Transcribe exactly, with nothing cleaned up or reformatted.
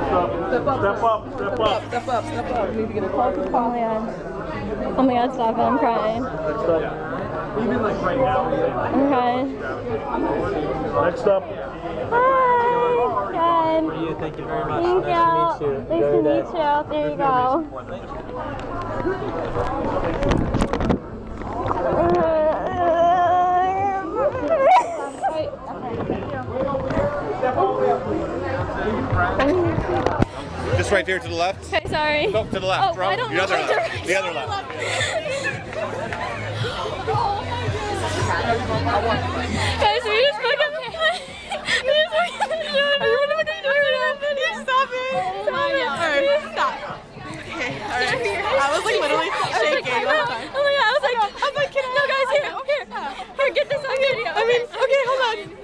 Step up, step up, step up, step up, step up. You need to get a call to the Oh my god. Oh my god, stop it, I'm crying. Next up. Even like right now. I'm crying. Next up. Hi! Good. Thank you very much. Thank Nice you. to meet you. Nice to meet you. There you go. Just right there to the left. Okay, sorry. No, to the left. Oh, I don't the other know left. The other left. Guys, we just fucking we just fucking showed up. What are you doing? Stop it. Stop it. Alright, stop. Okay, alright. I was like literally shaking. Oh my god, I was like, I was like, no guys, here, here, here, get this on video. I mean, okay, hold on.